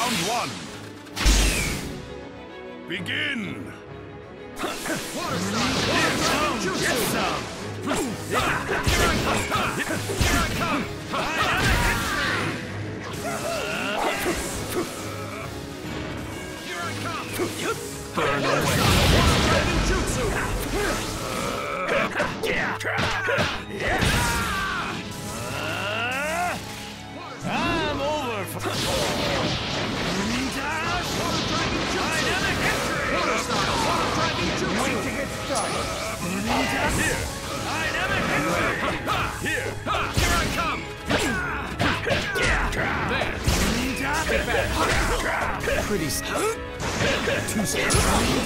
Round one. Begin. Water style. Water dragon jutsu. Here I come. Here I come. Burn away. Water dragon jutsu. I'm over for Dynamic entry. Water style. Water dragon jutsu. Wait to get started. Here. Dynamic entry. Here. Here I come. There. Get back. Pretty too scared.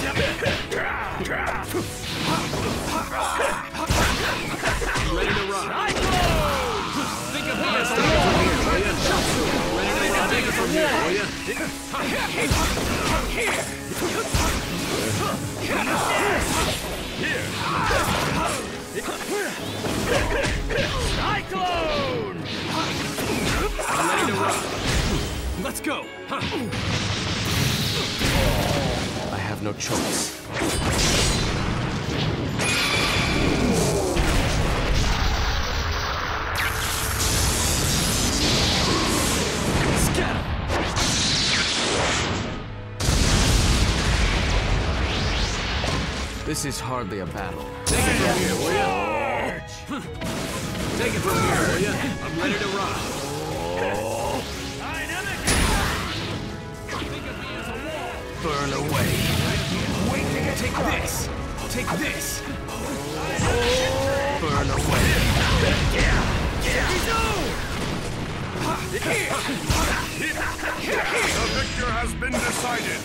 Ready to rock. Think of me as a warrior. Ready to take it from here, will ya? Cyclone! I'm ready to rock. Let's go. I have no choice. Scatter! This is hardly a battle. Take it from here, will ya? Take it from here, will ya? I'm ready to rock. Dynamic! Think of me as a wall. Burn away. Wait to get take this. Take this. Burn away. The victor has been decided.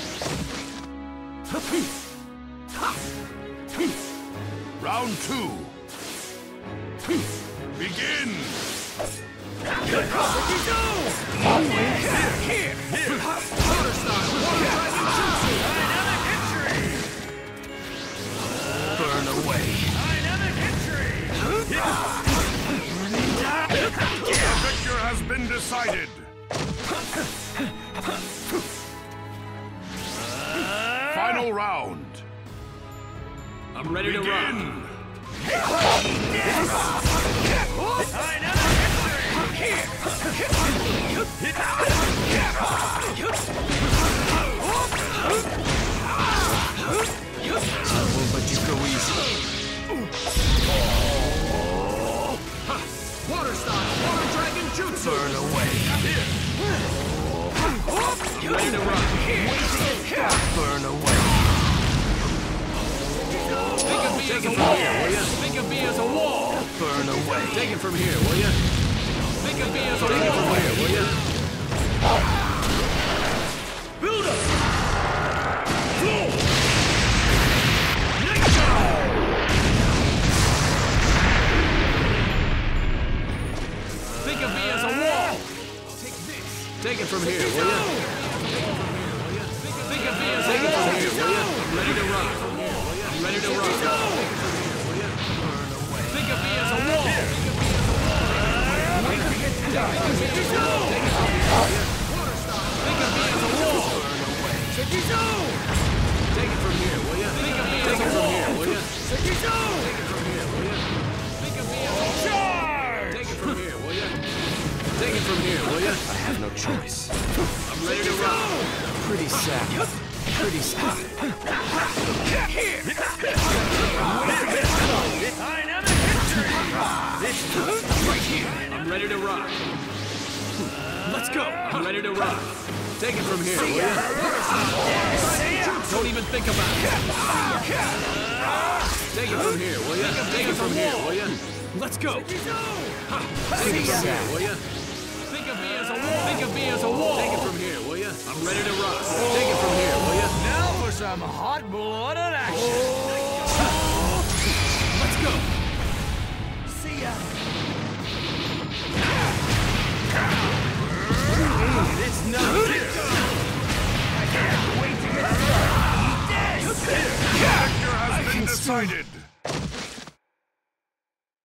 Round two. Begin. Water style. Water dragon jutsu. Dynamic entry. Burn away. Dynamic entry. The victor has been decided. Final round. I'm ready to rock. Begin. Won't let you go easy. Water style. Water dragon jutsu. Burn away. Ready to rock. Burn away. Think of me as a wall, will ya? Think of me as a wall. Burn away. Take it from here, will ya? Think of me as a wall. Take it from here, will ya? Build up. Think of me as a wall. Take this. Take it from here, will ya? Think of me as a wall. Take it from here, will ya? I'm ready to rock. I'm ready to rock. Think of me as a wall. Think of me as a wall. Think of me as a wall. Take it from here, will ya? Think of me as a wall. Will ya? Take it from here, will ya? Think of me as a charge. Take it from here, will ya? Take it from here, will ya? I have no choice. I'm ready to rock. Pretty sad. Pretty sad. Dynamic entry. Right here. I'm ready to rock. Let's go. I'm ready to rock. Take it from here, will ya? Don't even think about it. Take it from here, will ya? Take it from here, will ya? Let's go. Take it from here, will ya? Think of me as a wall. Think of me as a wall. Take it from here, will ya? I'm ready to rock. Take it from here, will ya? Now for some hot-blooded action. Let's go. See ya. It's not here. I can't wait to get started. The victor has been decided.